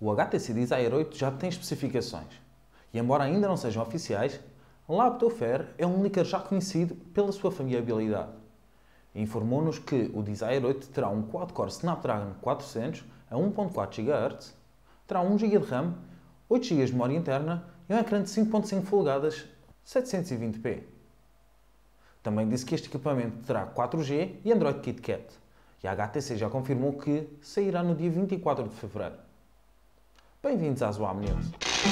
O HTC Desire 8 já tem especificações e, embora ainda não sejam oficiais, Laptofair é um leaker já conhecido pela sua fiabilidade. Informou-nos que o Desire 8 terá um quad-core Snapdragon 400 a 1.4 GHz, terá 1 GB de RAM, 8 GB de memória interna e um ecrã de 5.5 polegadas 720p. Também disse que este equipamento terá 4G e Android KitKat, e a HTC já confirmou que sairá no dia 24 de fevereiro. Bem-vindos à Zoom News.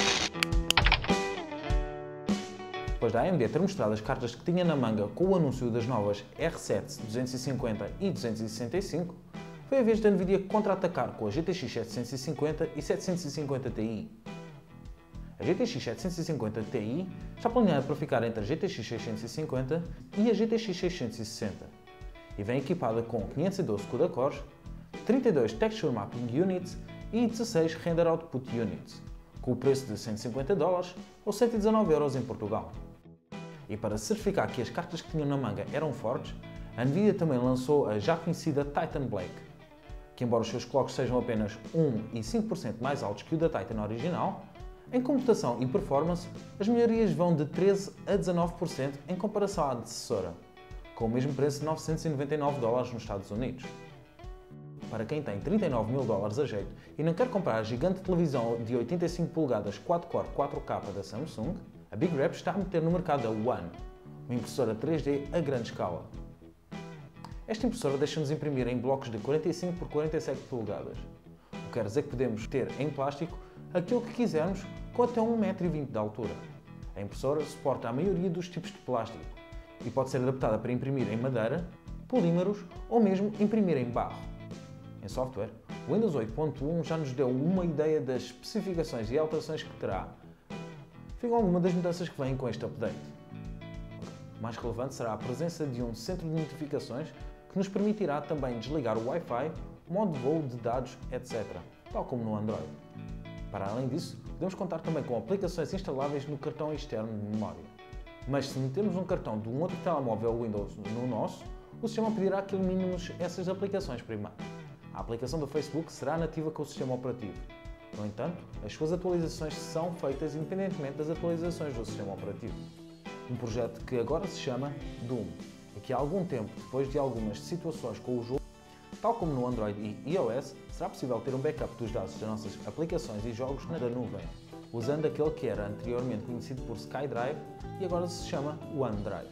Depois da AMD ter mostrado as cartas que tinha na manga com o anúncio das novas R7 250 e 265, foi a vez da Nvidia contra-atacar com a GTX 750 e 750 Ti. A GTX 750 Ti está planeada para ficar entre a GTX 650 e a GTX 660 e vem equipada com 512 CUDA cores, 32 Texture Mapping Units e 16 Render Output Units, com o preço de $150 ou 119 € em Portugal. E para certificar que as cartas que tinham na manga eram fortes, a Nvidia também lançou a já conhecida Titan Black, que embora os seus clocks sejam apenas 1 e 5% mais altos que o da Titan original, em computação e performance, as melhorias vão de 13% a 19% em comparação à antecessora, com o mesmo preço de $999 nos Estados Unidos. Para quem tem $39 mil a jeito e não quer comprar a gigante televisão de 85 polegadas quad-core 4K da Samsung, a Big Rep está a meter no mercado a One, uma impressora 3D a grande escala. Esta impressora deixa-nos imprimir em blocos de 45 por 47 polegadas, o que quer dizer que podemos ter em plástico aquilo que quisermos com até 1,20 m de altura. A impressora suporta a maioria dos tipos de plástico e pode ser adaptada para imprimir em madeira, polímeros ou mesmo imprimir em barro. Em software, o Windows 8.1 já nos deu uma ideia das especificações e alterações que terá. Ficam algumas das mudanças que vêm com este update. O mais relevante será a presença de um centro de notificações que nos permitirá também desligar o Wi-Fi, modo de voo de dados, etc., tal como no Android. Para além disso, podemos contar também com aplicações instaláveis no cartão externo de memória. Mas se metermos um cartão de um outro telemóvel Windows no nosso, o sistema pedirá que eliminemos essas aplicações primeiro. A aplicação do Facebook será nativa com o sistema operativo. No entanto, as suas atualizações são feitas independentemente das atualizações do sistema operativo. Um projeto que agora se chama Doom, e que há algum tempo, depois de algumas situações com o jogo, tal como no Android e iOS, será possível ter um backup dos dados das nossas aplicações e jogos na nuvem, usando aquele que era anteriormente conhecido por SkyDrive e agora se chama OneDrive.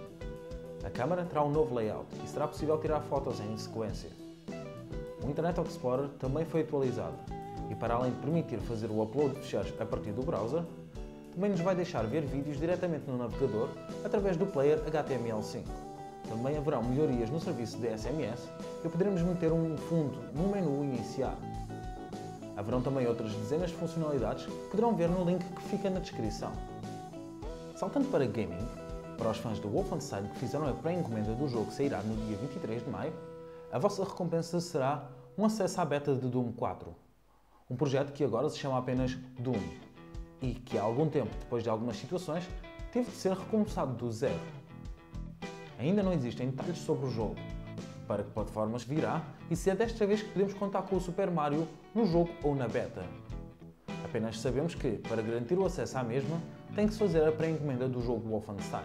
A câmera terá um novo layout e será possível tirar fotos em sequência. O Internet Explorer também foi atualizado e, para além de permitir fazer o upload de ficheiros a partir do browser, também nos vai deixar ver vídeos diretamente no navegador através do player HTML5. Também haverão melhorias no serviço de SMS e poderemos meter um fundo no menu iniciar. Haverão também outras dezenas de funcionalidades que poderão ver no link que fica na descrição. Saltando para gaming, para os fãs do Wolfenstein que fizeram a pré-encomenda do jogo que sairá no dia 23 de maio, a vossa recompensa será um acesso à beta de Doom 4, um projeto que agora se chama apenas Doom e que há algum tempo, depois de algumas situações, teve de ser recomeçado do zero. Ainda não existem detalhes sobre o jogo, para que plataformas virá e se é desta vez que podemos contar com o Super Mario no jogo ou na beta. Apenas sabemos que, para garantir o acesso à mesma, tem que se fazer a pré-encomenda do jogo Wolfenstein.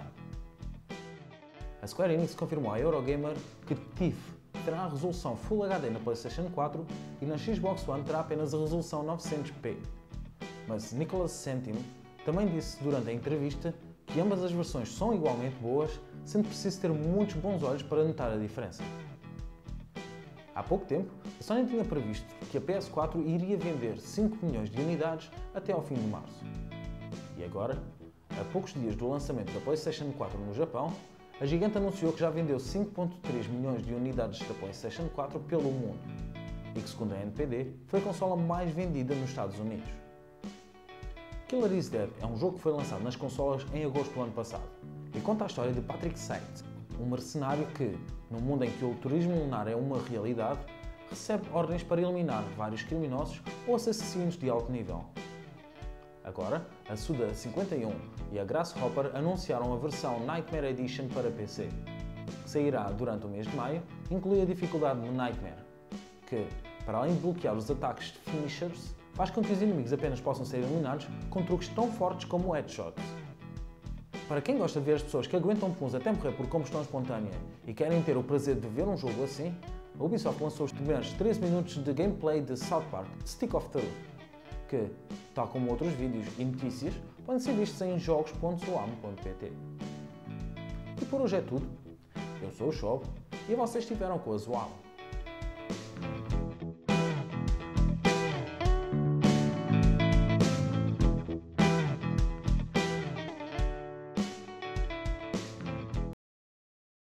A Square Enix confirmou à Eurogamer que Thief terá a resolução Full HD na PlayStation 4 e na Xbox One terá apenas a resolução 900p. Mas Nicholas Sentim também disse durante a entrevista que ambas as versões são igualmente boas, sendo preciso ter muitos bons olhos para notar a diferença. Há pouco tempo, a Sony tinha previsto que a PS4 iria vender 5 milhões de unidades até ao fim de março. E agora, a poucos dias do lançamento da PlayStation 4 no Japão, a gigante anunciou que já vendeu 5,3 milhões de unidades da PlayStation 4 pelo mundo e que, segundo a NPD, foi a consola mais vendida nos Estados Unidos. Killer is Dead é um jogo que foi lançado nas consolas em agosto do ano passado e conta a história de Patrick Saint, um mercenário que, num mundo em que o turismo lunar é uma realidade, recebe ordens para eliminar vários criminosos ou assassinos de alto nível. Agora, a Suda 51 e a Grasshopper anunciaram a versão Nightmare Edition para PC, que sairá durante o mês de maio e inclui a dificuldade de Nightmare, que, para além de bloquear os ataques de finishers, faz com que os inimigos apenas possam ser eliminados com truques tão fortes como o headshot. Para quem gosta de ver as pessoas que aguentam puns até morrer por combustão espontânea e querem ter o prazer de ver um jogo assim, a Ubisoft lançou os primeiros 13 minutos de gameplay de South Park Stick of Truth, que, tal como outros vídeos e notícias, podem ser vistos em jogos.zoam.pt. E por hoje é tudo. Eu sou o Shob e vocês estiveram com a Zoam.